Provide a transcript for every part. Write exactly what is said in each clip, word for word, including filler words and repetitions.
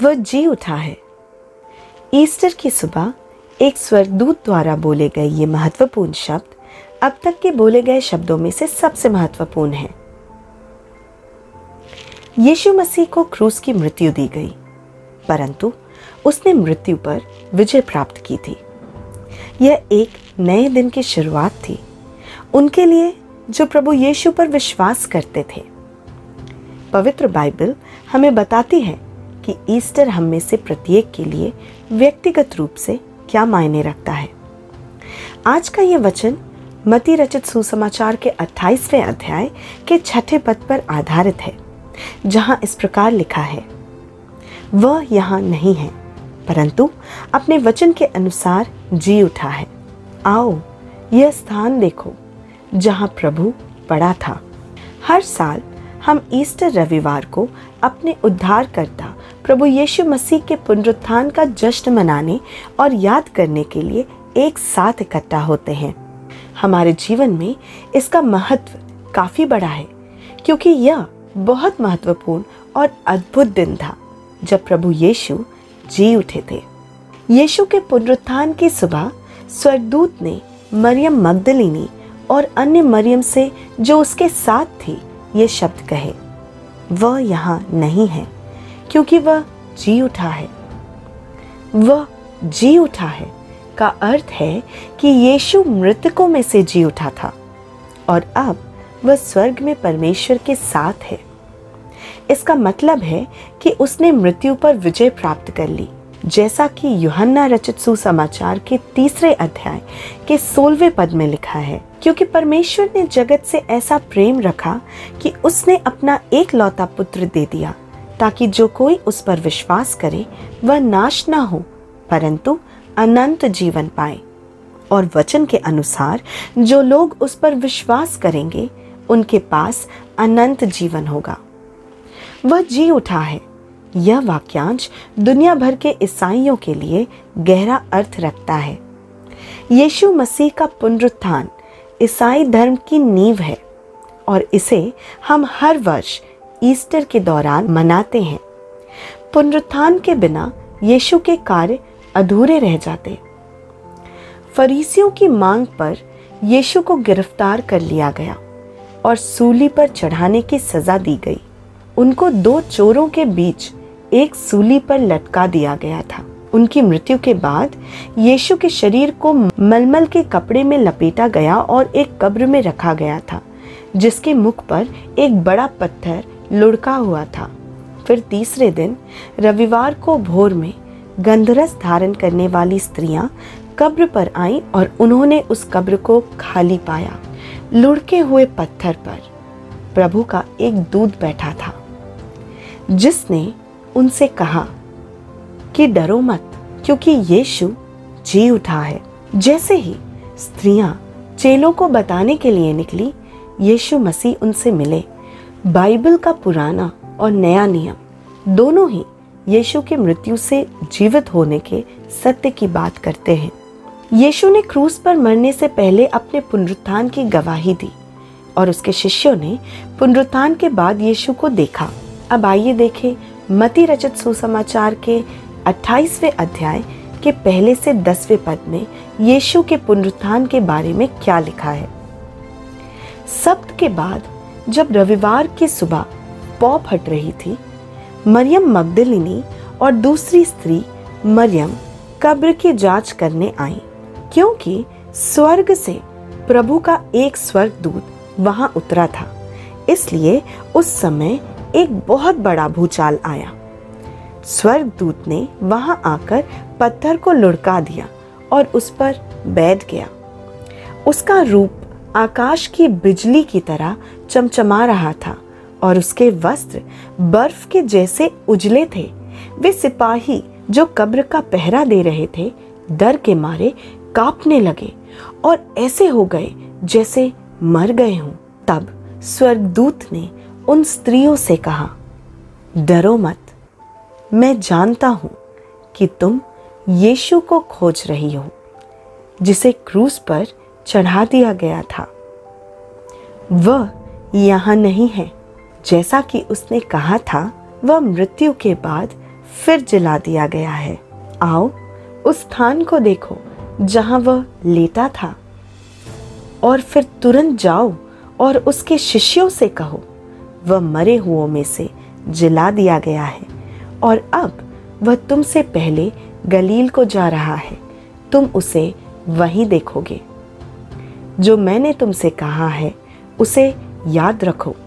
वह जी उठा है। ईस्टर की सुबह एक स्वर्गदूत द्वारा बोले गए ये महत्वपूर्ण शब्द अब तक के बोले गए शब्दों में से सबसे महत्वपूर्ण है। यीशु मसीह को क्रूस की मृत्यु दी गई, परंतु उसने मृत्यु पर विजय प्राप्त की थी। यह एक नए दिन की शुरुआत थी उनके लिए जो प्रभु यीशु पर विश्वास करते थे। पवित्र बाइबल हमें बताती है कि ईस्टर हम में से प्रत्येक के लिए व्यक्तिगत रूप से क्या मायने रखता है। आज का यह वचन मत्ती रचित सुसमाचार के अट्ठाईसवें अध्याय के छठे पद पर आधारित है, जहां इस प्रकार लिखा है, वह यहाँ नहीं है परंतु अपने वचन के अनुसार जी उठा है। आओ यह स्थान देखो जहां प्रभु पड़ा था। हर साल हम ईस्टर रविवार को अपने उद्धारकर्ता प्रभु यीशु मसीह के पुनरुत्थान का जश्न मनाने और याद करने के लिए एक साथ इकट्ठा होते हैं। हमारे जीवन में इसका महत्व काफी बड़ा है, क्योंकि यह बहुत महत्वपूर्ण और अद्भुत दिन था जब प्रभु यीशु जी उठे थे। यीशु के पुनरुत्थान की सुबह स्वर्गदूत ने मरियम मगदलिनी और अन्य मरियम से जो उसके साथ थी ये शब्द कहे, वह यहाँ नहीं है क्योंकि वह जी उठा है। वह जी उठा है का अर्थ है कि यीशु मृतकों में से जी उठा था और अब वह स्वर्ग में परमेश्वर के साथ है। इसका मतलब है कि उसने मृत्यु पर विजय प्राप्त कर ली, जैसा कि यूहन्ना रचित सुसमाचार के तीसरे अध्याय के सोलहवें पद में लिखा है, क्योंकि परमेश्वर ने जगत से ऐसा प्रेम रखा कि उसने अपना एक लौता पुत्र दे दिया, ताकि जो कोई उस पर विश्वास करे वह नाश ना हो परंतु अनंत जीवन पाए। और वचन के अनुसार जो लोग उस पर विश्वास करेंगे उनके पास अनंत जीवन होगा। वह जी उठा है। यह वाक्यांश दुनिया भर के ईसाइयों के लिए गहरा अर्थ रखता है। यीशु मसीह का पुनरुत्थान ईसाई धर्म की नींव है और इसे हम हर वर्ष ईस्टर के दौरान मनाते हैं। पुनरुत्थान के बिना यीशु के कार्य अधूरे रह जाते। फरीसियों की मांग पर यीशु को गिरफ्तार कर लिया गया और सूली पर चढ़ाने की सजा दी गई। उनको दो चोरों के बीच एक सूली पर लटका दिया गया था। उनकी मृत्यु के बाद यीशु के शरीर को मलमल के कपड़े में लपेटा गया और एक कब्र में रखा गया था, जिसके मुख पर एक बड़ा पत्थर लुढ़का हुआ था। फिर तीसरे दिन रविवार को भोर में गंधरस धारण करने वाली स्त्रियां कब्र पर आईं और उन्होंने उस कब्र को खाली पाया। लुढ़के हुए पत्थर पर प्रभु का एक दूत बैठा था, जिसने उनसे कहा कि डरो मत, क्योंकि यीशु जी उठा है। जैसे ही स्त्रियां चेलों को बताने के लिए निकली, यीशु मसीह उनसे मिले। बाइबल का पुराना और नया नियम दोनों ही यीशु की मृत्यु से जीवित होने के सत्य की बात करते हैं। यीशु ने क्रूस पर मरने से पहले अपने पुनरुत्थान की गवाही दी और उसके शिष्यों ने पुनरुत्थान के बाद यीशु को देखा। अब आइए देखें मत्ती रचित सुसमाचार के अट्ठाईसवें अध्याय के पहले से दसवें पद में यीशु के पुनरुत्थान के बारे में क्या लिखा है। सब्त के बाद जब रविवार की सुबह पौ फट रही थी, मरियम मगदलिनी और दूसरी स्त्री मरियम कब्र की जांच करने आई, क्योंकि स्वर्ग से प्रभु का एक स्वर्गदूत वहां उतरा था। इसलिए उस समय एक बहुत बड़ा भूचाल आया। स्वर्गदूत ने वहां आकर पत्थर को लुढ़का दिया और उस पर बैठ गया। उसका रूप आकाश की बिजली की तरह चमचमा रहा था और उसके वस्त्र बर्फ के जैसे उजले थे। वे सिपाही जो कब्र का पहरा दे रहे थे, डर के मारे कांपने लगे और ऐसे हो गए जैसे मर गए हों। तब स्वर्गदूत ने उन स्त्रियों से कहा, डरो मत, मैं जानता हूं कि तुम यीशु को खोज रही हो, जिसे क्रूस पर चढ़ा दिया गया था। वह यहाँ नहीं है, जैसा कि उसने कहा था। वह मृत्यु के बाद फिर जिला दिया गया है। आओ उस स्थान को देखो जहां वह लेटा था, और फिर तुरंत जाओ और उसके शिष्यों से कहो, वह मरे हुओं में से जिला दिया गया है, और अब वह तुमसे पहले गलील को जा रहा है, तुम उसे वहीं देखोगे। जो मैंने तुमसे कहा है उसे याद रखो।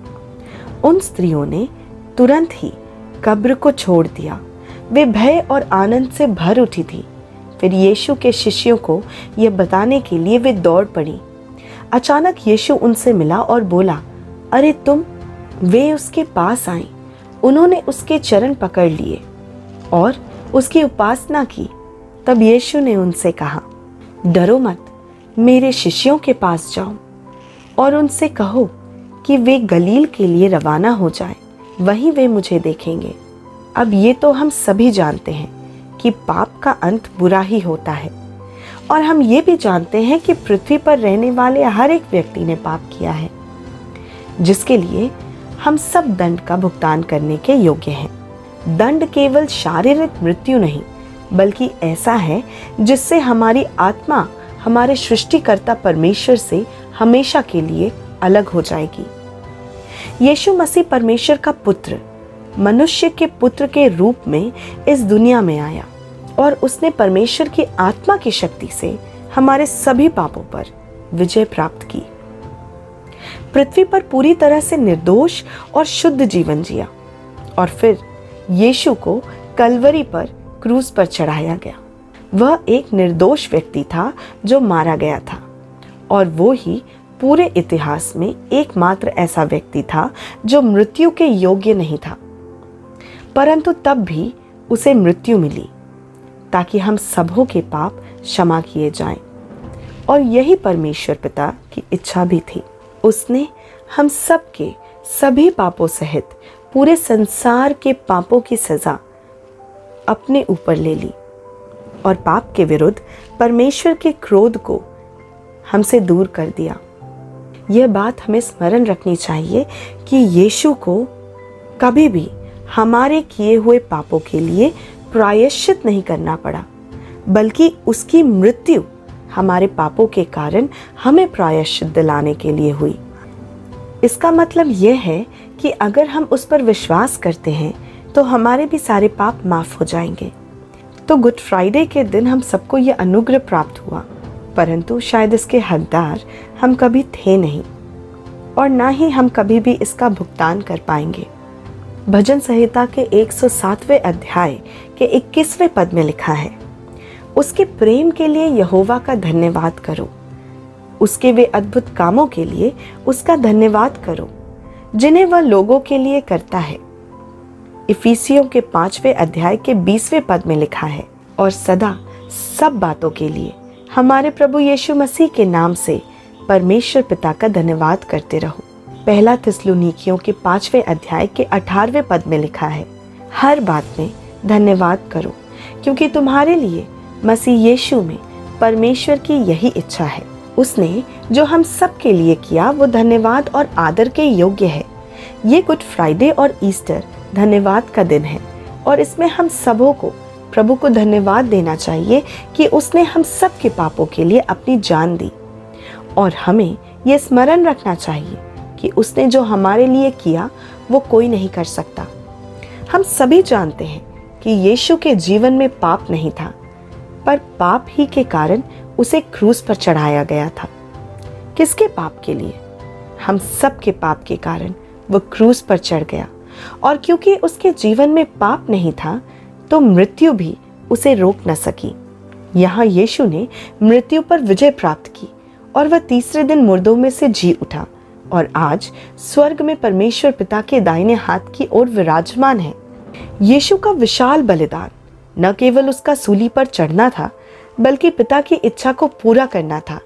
उन स्त्रियों ने तुरंत ही कब्र को छोड़ दिया। वे भय और आनंद से भर उठी थी। फिर यीशु के शिष्यों को यह बताने के लिए वे दौड़ पड़ी। अचानक यीशु उनसे मिला और बोला, अरे तुम। वे उसके पास आए, उन्होंने उसके चरण पकड़ लिए और उसकी उपासना की। तब यीशु ने उनसे कहा, डरो मत, मेरे शिष्यों के पास जाओ और उनसे कहो कि वे गलील के लिए रवाना हो जाएं, वहीं वे मुझे देखेंगे। अब ये तो हम सभी जानते हैं कि पाप का अंत बुरा ही होता है, और हम ये भी जानते हैं कि पृथ्वी पर रहने वाले हर एक व्यक्ति ने पाप किया है, जिसके लिए हम सब दंड का भुगतान करने के योग्य हैं। दंड केवल शारीरिक मृत्यु नहीं, बल्कि ऐसा है जिससे हमारी आत्मा हमारे सृष्टिकर्ता परमेश्वर से हमेशा के लिए अलग हो जाएगी। यीशु मसीह परमेश्वर का पुत्र, मनुष्य के पुत्र के रूप में इस दुनिया में आया, और उसने परमेश्वर की आत्मा की शक्ति से हमारे सभी पापों पर विजय प्राप्त की। पृथ्वी पर पूरी तरह से निर्दोष और शुद्ध जीवन जिया, और फिर यीशु को कलवरी पर क्रूस पर चढ़ाया गया। वह एक निर्दोष व्यक्ति था जो मारा गया था, और वो ही पूरे इतिहास में एकमात्र ऐसा व्यक्ति था जो मृत्यु के योग्य नहीं था, परंतु तब भी उसे मृत्यु मिली ताकि हम सबों के पाप क्षमा किए जाएं। और यही परमेश्वर पिता की इच्छा भी थी। उसने हम सब के सभी पापों सहित पूरे संसार के पापों की सजा अपने ऊपर ले ली, और पाप के विरुद्ध परमेश्वर के क्रोध को हमसे दूर कर दिया। यह बात हमें स्मरण रखनी चाहिए कि यीशु को कभी भी हमारे किए हुए पापों के लिए प्रायश्चित नहीं करना पड़ा, बल्कि उसकी मृत्यु हमारे पापों के कारण हमें प्रायश्चित दिलाने के लिए हुई। इसका मतलब यह है कि अगर हम उस पर विश्वास करते हैं तो हमारे भी सारे पाप माफ हो जाएंगे। तो गुड फ्राइडे के दिन हम सबको यह अनुग्रह प्राप्त हुआ, परंतु शायद इसके हकदार हम कभी थे नहीं, और ना ही हम कभी भी इसका भुगतान कर पाएंगे। भजन संहिता के एक सौ सातवें अध्याय के इक्कीसवें पद में लिखा है, उसके प्रेम के लिए यहोवा का धन्यवाद करो, उसके वे अद्भुत कामों के लिए उसका धन्यवाद करो जिन्हें वह लोगों के लिए करता है। इफिसियों के पांचवें अध्याय के बीसवें पद में लिखा है, और सदा सब बातों के लिए हमारे प्रभु यीशु मसीह के नाम से परमेश्वर पिता का धन्यवाद करते रहो। पहला थिस्सलुनीकियों के पांचवें अध्याय के अठारहवें पद में लिखा है, हर बात में धन्यवाद करो, क्योंकि तुम्हारे लिए मसीह यीशु में परमेश्वर की यही इच्छा है। उसने जो हम सब के लिए किया वो धन्यवाद और आदर के योग्य है। ये गुड फ्राइडे और ईस्टर धन्यवाद का दिन है, और इसमें हम सबों को प्रभु को धन्यवाद देना चाहिए कि उसने हम सब के पापों के लिए अपनी जान दी, और हमें यह स्मरण रखना चाहिए कि उसने जो हमारे लिए किया वो कोई नहीं कर सकता। हम सभी जानते हैं कि यीशु के जीवन में पाप नहीं था, पर पाप ही के कारण उसे क्रूस पर चढ़ाया गया था। किसके पाप के लिए? हम सब के पाप के कारण वो क्रूस पर चढ़ गया, और क्योंकि उसके जीवन में पाप नहीं था तो मृत्यु भी उसे रोक न सकी। यहाँ यीशु ने मृत्यु पर विजय प्राप्त की, और वह तीसरे दिन मुर्दों में से जी उठा, और आज स्वर्ग में परमेश्वर पिता के दाहिने हाथ की ओर विराजमान है। यीशु का विशाल बलिदान न केवल उसका सूली पर चढ़ना था, बल्कि पिता की इच्छा को पूरा करना था।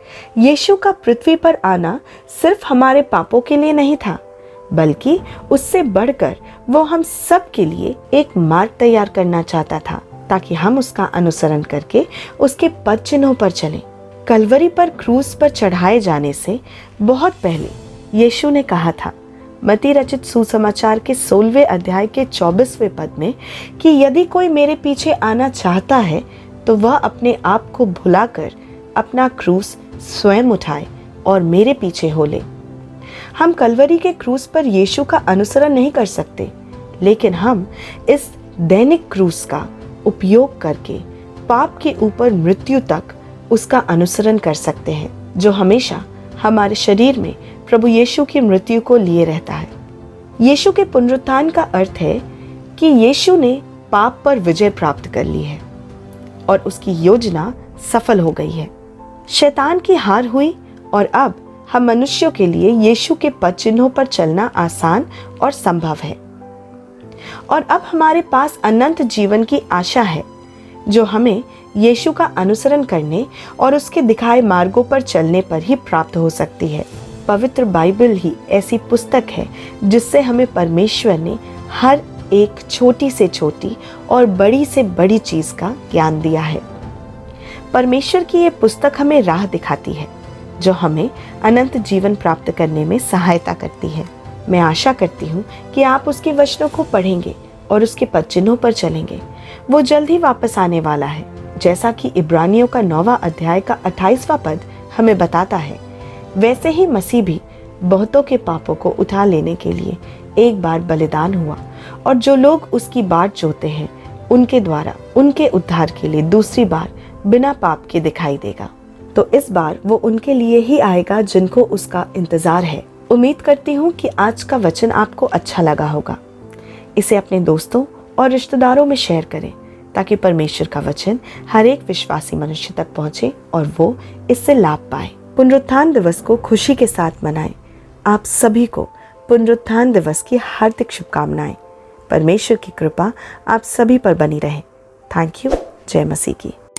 यीशु का पृथ्वी पर आना सिर्फ हमारे पापों के लिए नहीं था, बल्कि उससे बढ़कर वो हम सब के लिए एक मार्ग तैयार करना चाहता था, ताकि हम उसका अनुसरण करके उसके पद चिन्हों पर चलें। कलवरी पर क्रूस पर चढ़ाए जाने से बहुत पहले यीशु ने कहा था, मत्ती रचित सुसमाचार के सोलहवें अध्याय के चौबीसवें पद में कि यदि कोई मेरे पीछे आना चाहता है तो वह अपने आप को भुलाकर अपना क्रूस स्वयं उठाए और मेरे पीछे हो ले। हम कलवरी के क्रूस पर यीशु का अनुसरण नहीं कर सकते, लेकिन हम इस दैनिक क्रूस का उपयोग करके पाप के ऊपर मृत्यु तक उसका अनुसरण कर सकते हैं, जो हमेशा हमारे शरीर में प्रभु यीशु की मृत्यु को लिए रहता है। यीशु के पुनरुत्थान का अर्थ है कि यीशु ने पाप पर विजय प्राप्त कर ली है और उसकी योजना सफल हो गई है। शैतान की हार हुई और अब हम मनुष्यों के लिए यीशु के पद चिन्हों पर चलना आसान और संभव है। और अब हमारे पास अनंत जीवन की आशा है, जो हमें यीशु का अनुसरण करने और उसके दिखाए मार्गों पर चलने पर ही प्राप्त हो सकती है। पवित्र बाइबल ही ऐसी पुस्तक है जिससे हमें परमेश्वर ने हर एक छोटी से छोटी और बड़ी से बड़ी चीज का ज्ञान दिया है। परमेश्वर की ये पुस्तक हमें राह दिखाती है, जो हमें अनंत जीवन प्राप्त करने में सहायता करती है। मैं आशा करती हूँ कि आप उसके वचनों को पढ़ेंगे और उसके पद चिन्हों पर चलेंगे। वो जल्द ही वापस आने वाला है, जैसा कि इब्रानियों का नौवां अध्याय का अट्ठाईसवां पद हमें बताता है। वैसे ही मसीह भी बहुतों के पापों को उठा लेने के लिए एक बार बलिदान हुआ, और जो लोग उसकी बाट जोते हैं उनके द्वारा उनके उद्धार के लिए दूसरी बार बिना पाप के दिखाई देगा। तो इस बार वो उनके लिए ही आएगा जिनको उसका इंतजार है। उम्मीद करती हूँ कि आज का वचन आपको अच्छा लगा होगा। इसे अपने दोस्तों और रिश्तेदारों में शेयर करें, ताकि परमेश्वर का वचन हर एक विश्वासी मनुष्य तक पहुंचे और वो इससे लाभ पाए। पुनरुत्थान दिवस को खुशी के साथ मनाएं। आप सभी को पुनरुत्थान दिवस की हार्दिक शुभकामनाएं। परमेश्वर की कृपा आप सभी पर बनी रहे। Thank you. जय मसीह की।